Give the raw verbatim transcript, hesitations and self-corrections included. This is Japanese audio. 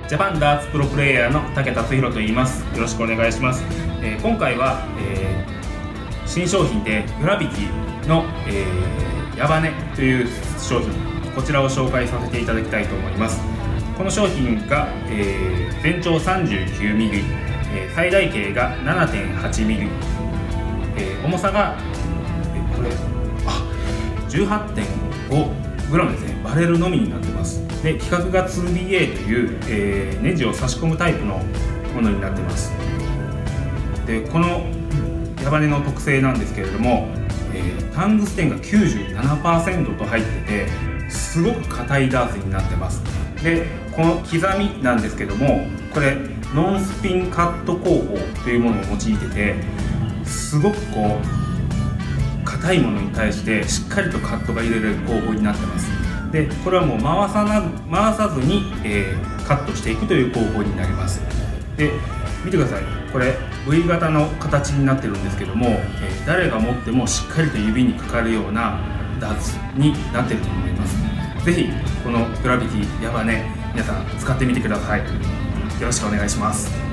ジャパンダーツプロプレイヤーの武達弘と言います。よろしくお願いします。えー、今回は、えー、新商品でグラビティの、えー、ヤバネという商品、こちらを紹介させていただきたいと思います。この商品が、えー、全長 さんじゅうきゅうミリ、えー、最大径が ななてんはちミリ、えー、重さが、えー、これあ じゅうはってんごグラムですね。バレルのみになってます。で、規格が ツービーエー という、えー、ネジを差し込むタイプのものになってます。で、このヤバネの特性なんですけれども、えー、タングステンが きゅうじゅうななパーセント と入ってて、すごく硬いダーツになってます。で、この刻みなんですけども、これノンスピンカット工法というものを用いてて、すごくこう硬いものに対してしっかりとカットが入れられる工法になってます。で、これはもう回さな回さずに、えー、カットしていくという工法になります。で、見てください。これ ブイ 型の形になってるんですけども、えー、誰が持ってもしっかりと指にかかるようなダーツになっていると思います。ぜひこのグラビティヤバネ、皆さん使ってみてください。よろしくお願いします。